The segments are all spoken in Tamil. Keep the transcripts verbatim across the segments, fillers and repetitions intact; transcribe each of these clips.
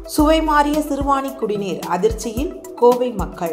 சுவை மாறிய சிறுவாணி குடிநீர் அதிர்ச்சியில் கோவை மக்கள்.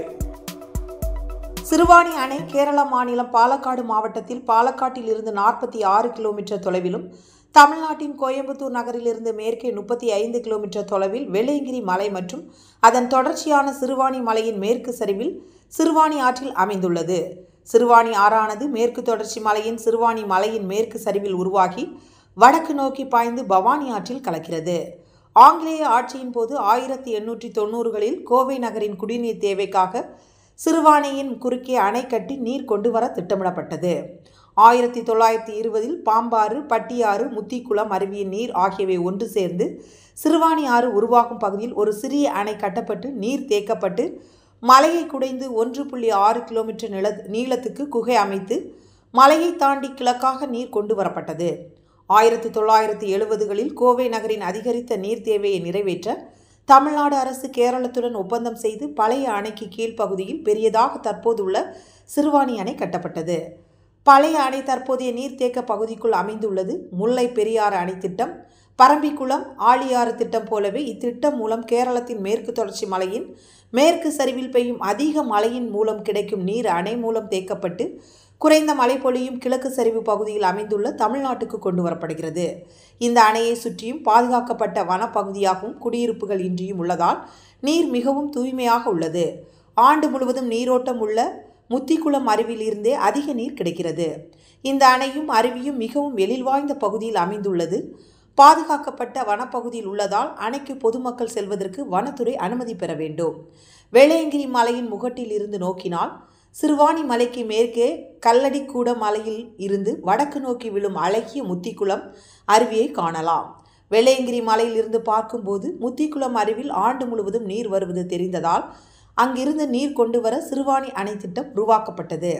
சிறுவாணி அணை கேரள மாநிலம் பாலக்காடு மாவட்டத்தில் பாலக்காட்டில் இருந்து நாற்பத்தி ஆறு கிலோமீட்டர் தொலைவிலும், தமிழ்நாட்டின் கோயம்புத்தூர் நகரிலிருந்து மேற்கே முப்பத்தி ஐந்து கிலோமீட்டர் தொலைவில் வெள்ளையங்கிரி மலை மற்றும் அதன் தொடர்ச்சியான சிறுவாணி மலையின் மேற்கு சரிவில் சிறுவாணி ஆற்றில் அமைந்துள்ளது. சிறுவாணி ஆறானது மேற்கு தொடர்ச்சி மலையின் சிறுவாணி மலையின் மேற்கு சரிவில் உருவாகி வடக்கு நோக்கி பாய்ந்து பவானி ஆற்றில் கலக்கிறது. ஆங்கிலேய ஆட்சியின் போது ஆயிரத்தி எண்ணூற்றி தொண்ணூறுகளில் கோவை நகரின் குடிநீர் தேவைக்காக சிறுவாணியின் குறுக்கே அணை கட்டி நீர் கொண்டு வர திட்டமிடப்பட்டது. ஆயிரத்தி தொள்ளாயிரத்தி இருபதில் பாம்பாறு, பட்டியாறு, முத்திக்குளம் அருவியின் நீர் ஆகியவை ஒன்று சேர்ந்து சிறுவாணி ஆறு உருவாகும் பகுதியில் ஒரு சிறிய அணை கட்டப்பட்டு நீர் தேக்கப்பட்டு மலையை குடைந்து ஒன்று புள்ளி ஆறு கிலோமீட்டர் நில நீளத்துக்கு குகை அமைத்து மலையை தாண்டி கிழக்காக நீர் கொண்டு வரப்பட்டது. ஆயிரத்தி தொள்ளாயிரத்தி எழுபதுகளில் கோவை நகரின் அதிகரித்த நீர் தேவையை நிறைவேற்ற தமிழ்நாடு அரசு கேரளத்துடன் ஒப்பந்தம் செய்து பழைய அணைக்கு கீழ்ப்பகுதியில் பெரியதாக தற்போதுள்ள சிறுவாணி அணை கட்டப்பட்டது. பழைய அணை தற்போதைய நீர்த்தேக்க பகுதிக்குள் அமைந்துள்ளது. முல்லை பெரியாறு அணை திட்டம், பரம்பிக்குளம், ஆழியாறு திட்டம் போலவே இத்திட்டம் மூலம் கேரளத்தின் மேற்கு தொடர்ச்சி மலையின் மேற்கு சரிவில் பெய்யும் அதிக மழையின் மூலம் கிடைக்கும் நீர் அணை மூலம் தேக்கப்பட்டு குறைந்த மழை பொழியும் கிழக்கு சரிவு பகுதியில் அமைந்துள்ள தமிழ்நாட்டுக்கு கொண்டு வரப்படுகிறது. இந்த அணையை சுற்றியும் பாதுகாக்கப்பட்ட வனப்பகுதியாகவும் குடியிருப்புகள் இன்றியும் உள்ளதால் நீர் மிகவும் தூய்மையாக உள்ளது. ஆண்டு முழுவதும் நீரோட்டம் உள்ள முத்திக்குளம் அருவியில் இருந்தே அதிக நீர் கிடைக்கிறது. இந்த அணையும் அருவியும் மிகவும் எழில் வாய்ந்த பகுதியில் அமைந்துள்ளது. பாதுகாக்கப்பட்ட வனப்பகுதியில் உள்ளதால் அணைக்கு பொதுமக்கள் செல்வதற்கு வனத்துறை அனுமதி பெற வேண்டும். வெள்ளையங்கிரி மலையின் முகட்டில் இருந்து நோக்கினால் சிறுவாணி மலைக்கு மேற்கே கல்லடிக்கூட மலையில் இருந்து வடக்கு நோக்கி விழும் அழகிய முத்திக்குளம் அருவியை காணலாம். வெள்ளையங்கிரி மலையில் இருந்து பார்க்கும்போது முத்திக்குளம் அருவியில் ஆண்டு முழுவதும் நீர் வருவது தெரிந்ததால் அங்கிருந்து நீர் கொண்டு வர சிறுவாணி அணை திட்டம் உருவாக்கப்பட்டது.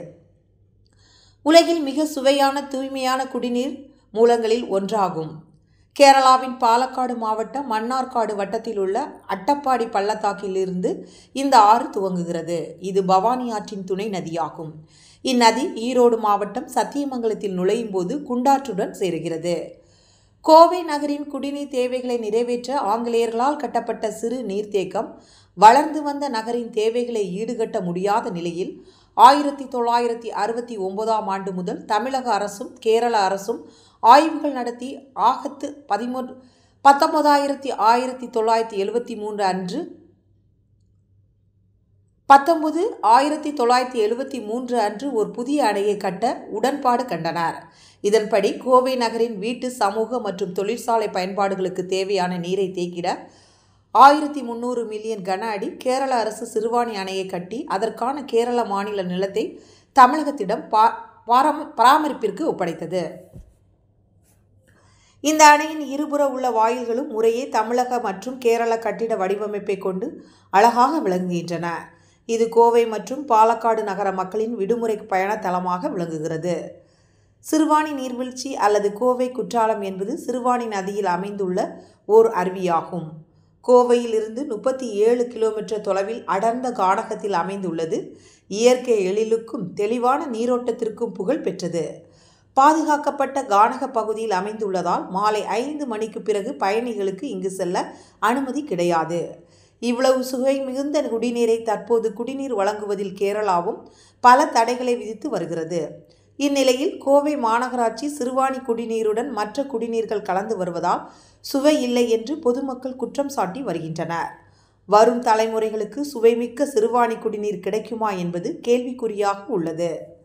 உலகில் மிக சுவையான தூய்மையான குடிநீர் மூலங்களில் ஒன்றாகும். கேரளாவின் பாலக்காடு மாவட்டம் மன்னார்காடு வட்டத்தில் உள்ள அட்டப்பாடி பள்ளத்தாக்கில் இருந்து இந்த ஆறு துவங்குகிறது. இது பவானி ஆற்றின் துணை நதியாகும். இந்நதி ஈரோடு மாவட்டம் சத்தியமங்கலத்தில் நுழையும் போது குண்டாற்றுடன் சேருகிறது. கோவை நகரின் குடிநீர் தேவைகளை நிறைவேற்ற ஆங்கிலேயர்களால் கட்டப்பட்ட சிறு நீர்த்தேக்கம் வளர்ந்து வந்த நகரின் தேவைகளை ஈடுகட்ட முடியாத நிலையில் ஆயிரத்தி தொள்ளாயிரத்தி அறுபத்தி ஒன்பதாம் ஆண்டு முதல் தமிழக அரசும் கேரள அரசும் ஆய்வுகள் நடத்தி ஆகத்து பதிமூன்று பத்தொன்பதாயிரத்தி ஆயிரத்தி தொள்ளாயிரத்தி எழுபத்தி மூன்று அன்று பத்தொன்பது ஆயிரத்தி தொள்ளாயிரத்தி எழுபத்தி மூன்று அன்று ஒரு புதிய அணையை கட்ட உடன்பாடு கண்டனர். இதன்படி கோவை நகரின் வீட்டு, சமூக மற்றும் தொழிற்சாலை பயன்பாடுகளுக்கு தேவையான நீரை தேக்கிட ஆயிரத்தி முன்னூறு மில்லியன் கன அடி கேரள அரசு சிறுவாணி அணையை கட்டி அதற்கான கேரள மாநில நிலத்தை தமிழகத்திடம் பா பராமரிப்பிற்கு ஒப்படைத்தது. இந்த அணையின் இருபுற உள்ள வாயில்களும் முறையே தமிழக மற்றும் கேரள கட்டிட வடிவமைப்பை கொண்டு அழகாக விளங்குகின்றன. இது கோவை மற்றும் பாலக்காடு நகர மக்களின் விடுமுறை பயண தலமாக விளங்குகிறது. சிறுவாணி நீர்வீழ்ச்சி அல்லது கோவை குற்றாலம் என்பது சிறுவாணி நதியில் அமைந்துள்ள ஓர் அருவியாகும். கோவையில் இருந்து முப்பத்தி ஏழு கிலோமீட்டர் தொலைவில் அடர்ந்த கானகத்தில் அமைந்துள்ளது. இயற்கை எழிலுக்கும் தெளிவான நீரோட்டத்திற்கும் புகழ் பெற்றது. பாதுகாக்கப்பட்ட கானக பகுதியில் அமைந்துள்ளதால் மாலை ஐந்து மணிக்கு பிறகு பயணிகளுக்கு இங்கு செல்ல அனுமதி கிடையாது. இவ்வளவு சுவை மிகுந்த குடிநீரை தற்போது குடிநீர் வழங்குவதில் கேரளாவும் பல தடைகளை விதித்து வருகிறது. இந்நிலையில் கோவை மாநகராட்சி சிறுவாணி குடிநீருடன் மற்ற குடிநீர்கள் கலந்து வருவதால் சுவை இல்லை என்று பொதுமக்கள் குற்றம் சாட்டி வருகின்றனர். வரும் தலைமுறைகளுக்கு சுவைமிக்க சிறுவாணி குடிநீர் கிடைக்குமா என்பது கேள்விக்குறியாக உள்ளது.